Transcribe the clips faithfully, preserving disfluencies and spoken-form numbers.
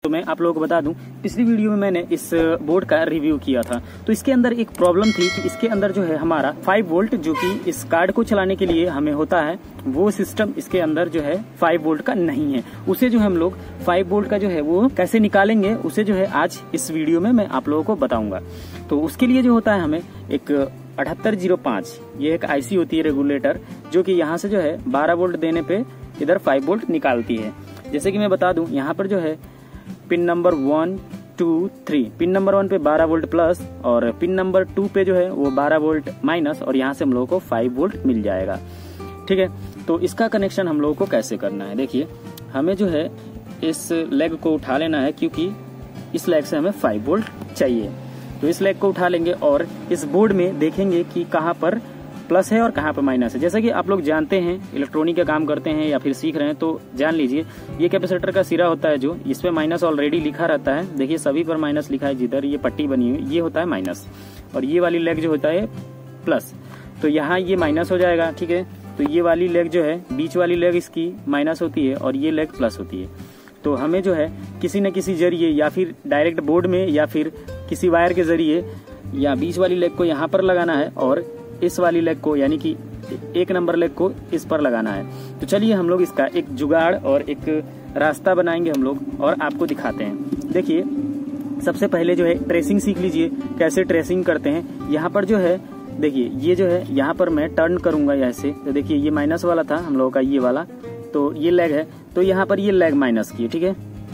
तो मैं आप लोगों को बता दूं, पिछली वीडियो में मैंने इस बोर्ड का रिव्यू किया था। तो इसके अंदर एक प्रॉब्लम थी कि इसके अंदर जो है हमारा फाइव वोल्ट जो कि इस कार्ड को चलाने के लिए हमें होता है, वो सिस्टम इसके अंदर जो है फाइव वोल्ट का नहीं है। उसे जो है हम लोग फाइव वोल्ट का जो है वो कैसे निकालेंगे, उसे जो है आज इस वीडियो में मैं आप लोगों को बताऊंगा। तो उसके लिए जो होता है हमें एक अठहत्तर जीरो पाँच ये एक आईसी होती है रेगुलेटर, जो कि यहाँ से जो है बारह वोल्ट देने पे इधर फाइव वोल्ट निकालती है। जैसे कि मैं बता दूं, यहाँ पर जो है pin number one two three, pin number one पे बारह वोल्ट प्लस और पिन नंबर टू पे जो है वो बारह वोल्ट माइनस, और यहाँ से हम लोगों को फाइव वोल्ट मिल जाएगा। ठीक है, तो इसका कनेक्शन हम लोगों को कैसे करना है, देखिए हमें जो है इस लेग को उठा लेना है, क्योंकि इस लेग से हमें फाइव वोल्ट चाहिए। तो इस लेग को उठा लेंगे और इस बोर्ड में देखेंगे कि कहाँ पर प्लस है और कहाँ पर माइनस है। जैसा कि आप लोग जानते हैं, इलेक्ट्रॉनिक का काम करते हैं या फिर सीख रहे हैं तो जान लीजिए, ये कैपेसिटर का सिरा होता है, जो इस पे माइनस ऑलरेडी लिखा रहता है। देखिए सभी पर माइनस लिखा है, जिधर ये पट्टी बनी हुई ये होता है माइनस, और ये वाली लेग जो होता है प्लस। तो यहाँ ये माइनस हो जाएगा। ठीक है, तो ये वाली लेग जो है, बीच वाली लेग इसकी माइनस होती है और ये लेग प्लस होती है। तो हमें जो है किसी न किसी जरिए, या फिर डायरेक्ट बोर्ड में, या फिर किसी वायर के जरिए, या बीच वाली लेग को यहाँ पर लगाना है और इस वाली लेग को, यानी कि एक नंबर लेग को इस पर लगाना है। तो चलिए हम लोग इसका एक जुगाड़ और एक रास्ता बनाएंगे हम लोग, और आपको दिखाते हैं। देखिए सबसे पहले जो है ट्रेसिंग सीख लीजिए, कैसे ट्रेसिंग करते हैं। यहाँ पर जो है देखिए, ये जो है यहाँ पर मैं टर्न करूंगा ऐसे, तो देखिए ये माइनस वाला था हम लोगों का, ये वाला तो ये लेग है, तो यहाँ पर ये लेग माइनस की है। ठीक है,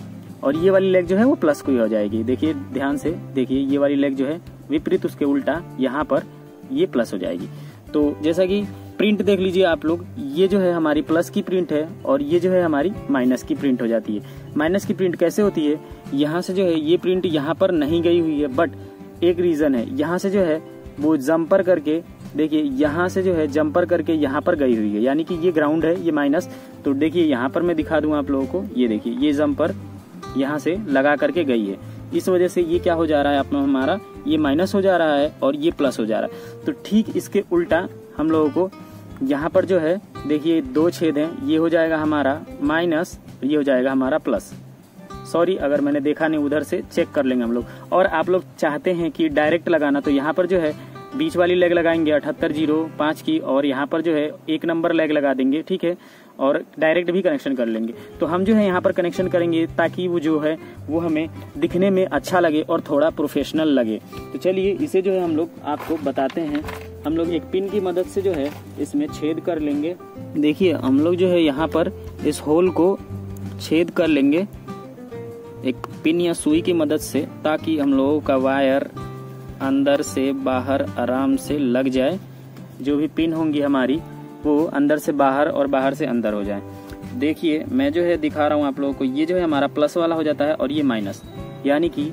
और ये वाली लेग जो है वो प्लस की हो जाएगी। देखिए ध्यान से देखिए, ये वाली लेग जो है विपरीत उसके उल्टा यहाँ पर ये प्लस हो जाएगी। तो जैसा कि प्रिंट देख लीजिए आप लोग, ये जो है हमारी प्लस की प्रिंट है और ये जो है हमारी माइनस की प्रिंट हो जाती है। माइनस की प्रिंट कैसे होती है, यहाँ से जो है ये प्रिंट यहाँ पर नहीं गई हुई है, बट एक रीजन है, यहाँ से जो है वो जंपर करके, देखिए यहाँ से जो है जंपर करके यहाँ पर गई हुई है, यानी कि ये ग्राउंड है, ये माइनस। तो देखिए यहाँ पर मैं दिखा दूं आप लोगों को, ये देखिए ये जंपर यहाँ से लगा करके गई है, इस वजह से ये क्या हो जा रहा है अपना, हमारा ये माइनस हो जा रहा है और ये प्लस हो जा रहा है। तो ठीक इसके उल्टा हम लोगों को यहाँ पर जो है देखिए दो छेद हैं, ये हो जाएगा हमारा माइनस, ये हो जाएगा हमारा प्लस। सॉरी अगर मैंने देखा नहीं, उधर से चेक कर लेंगे हम लोग। और आप लोग चाहते हैं कि डायरेक्ट लगाना, तो यहाँ पर जो है बीच वाली लेग लगाएंगे अठहत्तर जीरो पाँच की, और यहाँ पर जो है एक नंबर लेग लगा देंगे। ठीक है, और डायरेक्ट भी कनेक्शन कर लेंगे। तो हम जो है यहाँ पर कनेक्शन करेंगे ताकि वो जो है वो हमें दिखने में अच्छा लगे और थोड़ा प्रोफेशनल लगे। तो चलिए इसे जो है हम लोग आपको बताते हैं। हम लोग एक पिन की मदद से जो है इसमें छेद कर लेंगे। देखिए हम लोग जो है यहाँ पर इस होल को छेद कर लेंगे एक पिन या सुई की मदद से, ताकि हम लोगों का वायर अंदर से बाहर आराम से लग जाए। जो भी पिन होंगी हमारी वो अंदर से बाहर और बाहर से अंदर हो जाए। देखिए मैं जो है दिखा रहा हूँ आप लोगों को, ये जो है हमारा प्लस वाला हो जाता है और ये माइनस, यानी कि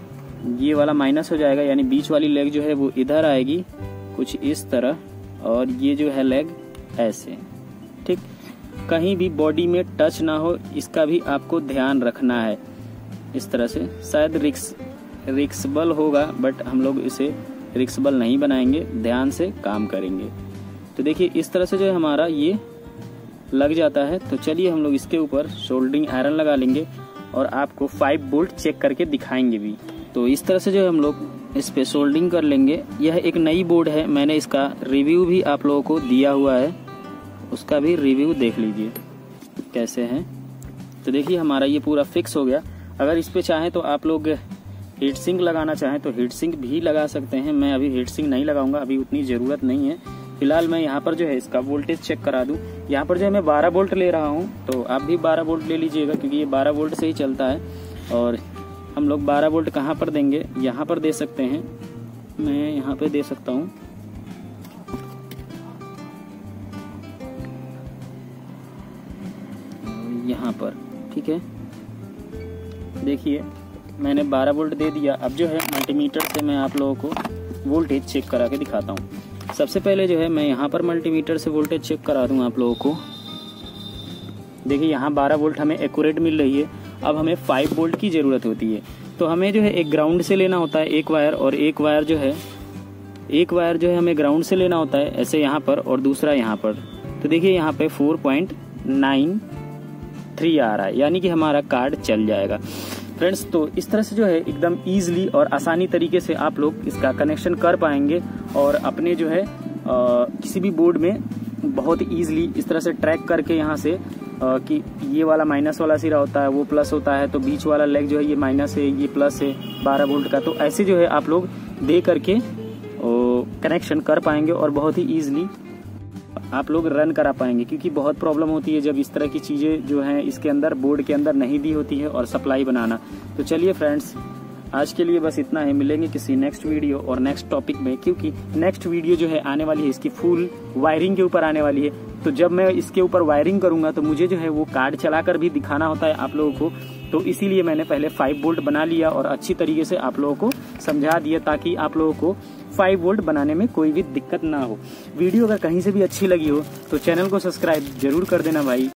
ये वाला माइनस हो जाएगा, यानी बीच वाली लेग जो है वो इधर आएगी कुछ इस तरह, और ये जो है लेग ऐसे। ठीक, कहीं भी बॉडी में टच ना हो, इसका भी आपको ध्यान रखना है। इस तरह से शायद रिक्स रिक्सबल होगा, बट हम लोग इसे रिक्सबल नहीं बनाएंगे, ध्यान से काम करेंगे। तो देखिए इस तरह से जो है हमारा ये लग जाता है। तो चलिए हम लोग इसके ऊपर सोल्डरिंग आयरन लगा लेंगे और आपको फाइव वोल्ट चेक करके दिखाएंगे भी। तो इस तरह से जो है हम लोग इस पे सोल्डरिंग कर लेंगे। यह एक नई बोर्ड है, मैंने इसका रिव्यू भी आप लोगों को दिया हुआ है, उसका भी रिव्यू देख लीजिए कैसे है। तो देखिए हमारा ये पूरा फिक्स हो गया। अगर इस पे चाहें तो आप लोग हीट सिंक लगाना चाहें तो हीट सिंक भी लगा सकते हैं। मैं अभी हीट सिंक नहीं लगाऊंगा, अभी उतनी ज़रूरत नहीं है। फिलहाल मैं यहाँ पर जो है इसका वोल्टेज चेक करा दूं। यहाँ पर जो है मैं बारह वोल्ट ले रहा हूँ, तो आप भी बारह वोल्ट ले लीजिएगा, क्योंकि ये बारह वोल्ट से ही चलता है। और हम लोग बारह वोल्ट कहाँ पर देंगे, यहाँ पर दे सकते हैं, मैं यहाँ पे दे सकता हूँ। यहाँ पर ठीक है, देखिए मैंने बारह वोल्ट दे दिया। अब जो है मल्टीमीटर से मैं आप लोगों को वोल्टेज चेक करा के दिखाता हूँ। सबसे पहले जो है मैं यहाँ पर मल्टीमीटर से वोल्टेज चेक करा दूँ आप लोगों को। देखिए यहाँ बारह वोल्ट हमें एक्यूरेट मिल रही है। अब हमें फाइव वोल्ट की ज़रूरत होती है, तो हमें जो है एक ग्राउंड से लेना होता है एक वायर, और एक वायर जो है एक वायर जो है हमें ग्राउंड से लेना होता है ऐसे यहाँ पर, और दूसरा यहाँ पर। तो देखिए यहाँ पे फोर पॉइंट नाइन थ्री आ रहा है, यानी कि हमारा कार्ड चल जाएगा। फ्रेंड्स, तो इस तरह से जो है एकदम ईजिली और आसानी तरीके से आप लोग इसका कनेक्शन कर पाएंगे और अपने जो है आ, किसी भी बोर्ड में बहुत ईजिली इस तरह से ट्रैक करके यहाँ से आ, कि ये वाला माइनस वाला सिरा होता है, वो प्लस होता है, तो बीच वाला लेग जो है ये माइनस है, ये प्लस है बारह वोल्ट का। तो ऐसे जो है आप लोग दे करके कनेक्शन कर पाएंगे और बहुत ही ईजिली आप लोग रन करा पाएंगे, क्योंकि बहुत प्रॉब्लम होती है जब इस तरह की चीज़ें जो हैं इसके अंदर बोर्ड के अंदर नहीं दी होती है और सप्लाई बनाना। तो चलिए फ्रेंड्स, आज के लिए बस इतना है। मिलेंगे किसी नेक्स्ट वीडियो और नेक्स्ट टॉपिक में, क्योंकि नेक्स्ट वीडियो जो है आने वाली है इसकी फुल वायरिंग के ऊपर आने वाली है। तो जब मैं इसके ऊपर वायरिंग करूंगा तो मुझे जो है वो कार्ड चलाकर भी दिखाना होता है आप लोगों को, तो इसीलिए मैंने पहले फाइव वोल्ट बना लिया और अच्छी तरीके से आप लोगों को समझा दिया, ताकि आप लोगों को फाइव वोल्ट बनाने में कोई भी दिक्कत ना हो। वीडियो अगर कहीं से भी अच्छी लगी हो तो चैनल को सब्सक्राइब जरूर कर देना भाई।